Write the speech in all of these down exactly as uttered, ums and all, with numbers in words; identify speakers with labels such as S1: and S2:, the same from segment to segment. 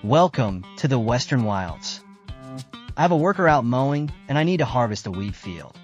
S1: Welcome to the Western Wilds. I have a worker out mowing, and I need to harvest a wheat field.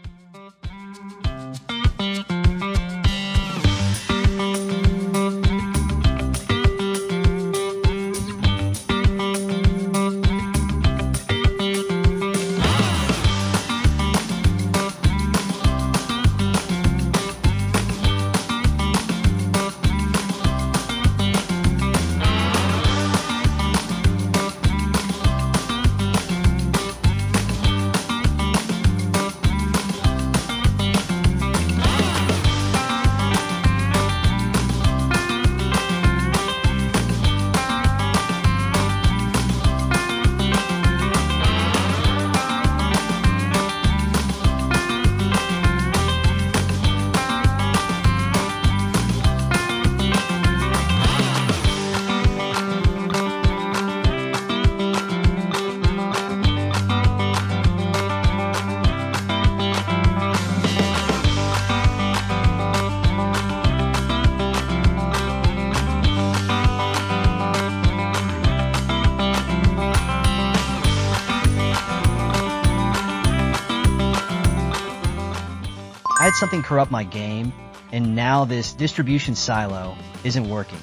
S1: I had something corrupt my game, and now this distribution silo isn't working.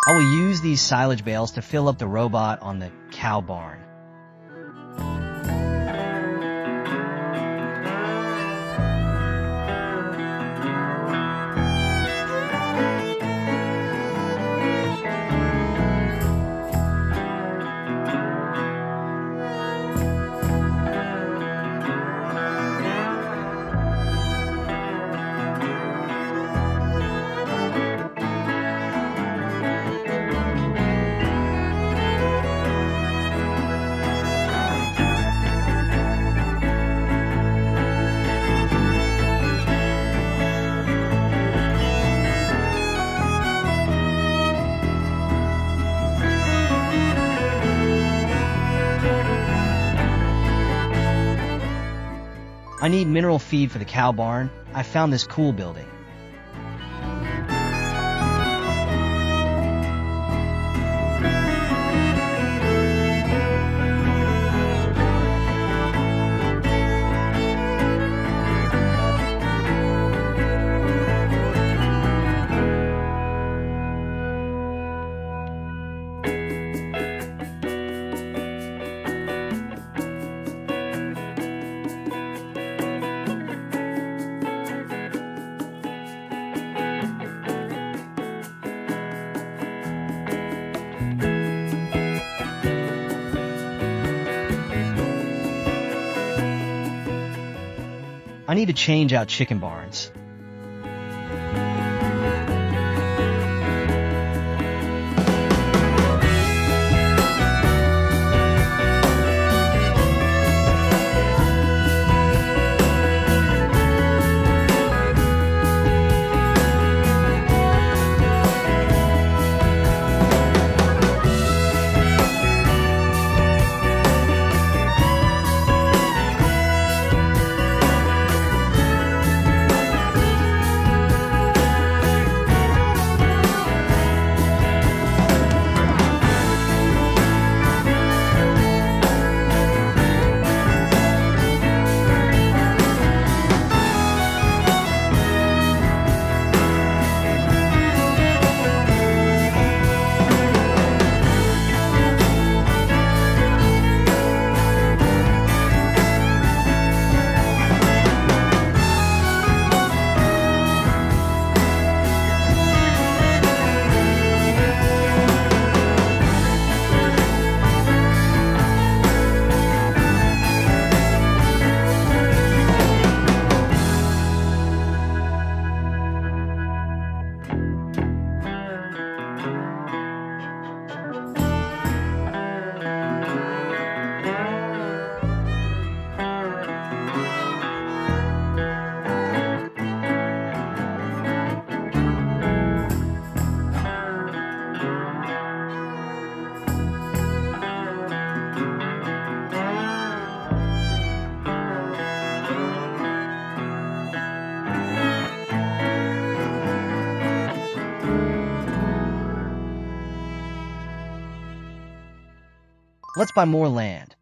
S1: I will use these silage bales to fill up the robot on the cow barn. I need mineral feed for the cow barn. I found this cool building. I need to change out chicken barns. Let's buy more land.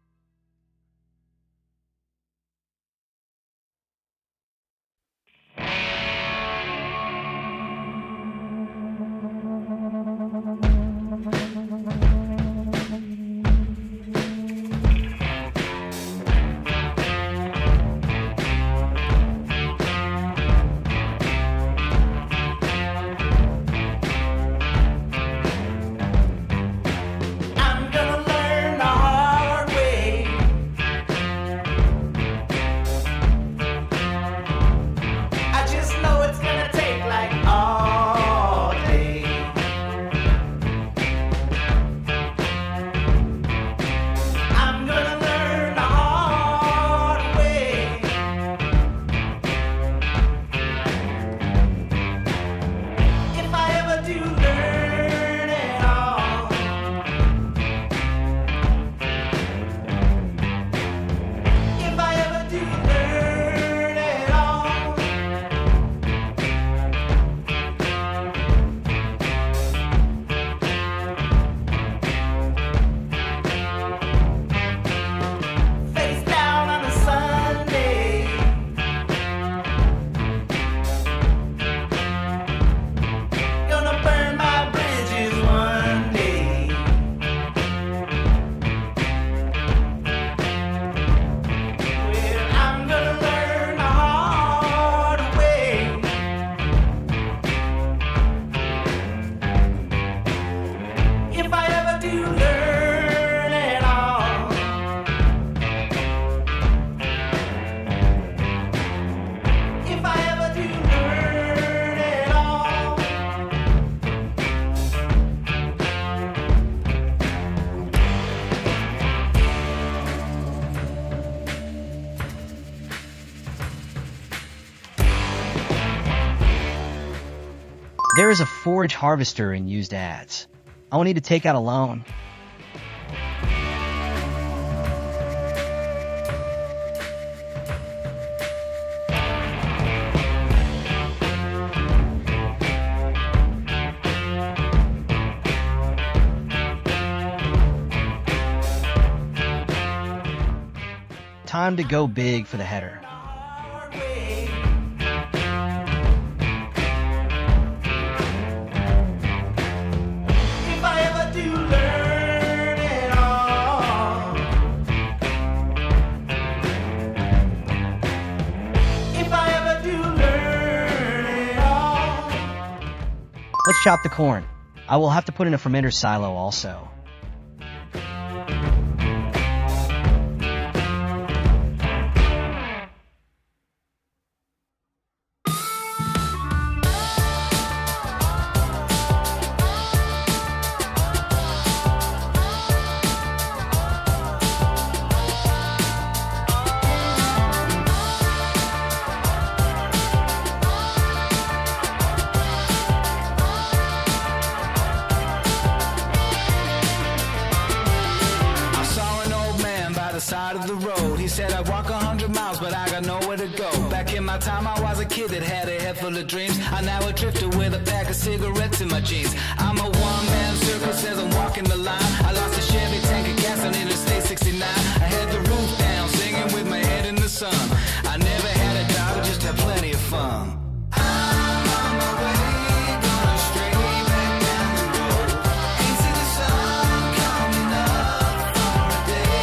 S2: I'm gonna learn the hard way.
S1: There is a forage harvester in used ads. I will need to take out a loan. Time to go big for the header.
S2: If I ever do learn it all, if I ever do learn it all.
S1: Let's chop the corn. I will have to put in a fermenter silo also.
S2: Side of the road, he said I'd walk a hundred miles, but I got nowhere to go. Back in my time, I was a kid that had a head full of dreams. I'm now a drifter with a pack of cigarettes in my jeans. I'm a one-man circus as I'm walking the line. I lost a Chevy tank of gas on Interstate sixty-nine. I had the roof down, singing with my head in the sun. I never had a job, I just had plenty of fun. I'm on my way, going straight back down the road. Ain't seen the sun coming up for a day.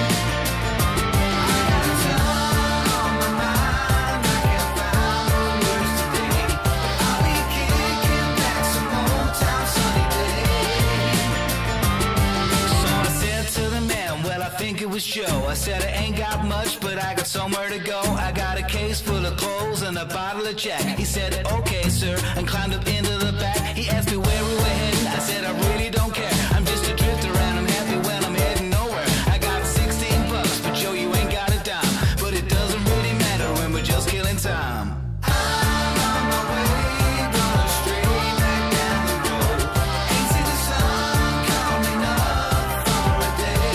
S2: Show. I said I ain't got much, but I got somewhere to go. I got a case full of clothes and a bottle of Jack. He said, okay, sir, and climbed up into the back. He asked me where we were heading. I said, I really don't care. I'm just a drifter and I'm happy when I'm heading nowhere. I got sixteen bucks, but Joe, you ain't got a dime. But it doesn't really matter when we're just killing time. I'm on my way, going straight back down the road. Ain't seen the sun coming up for a day.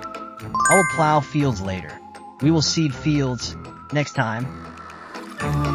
S1: I will plow fields later. We will seed fields next time.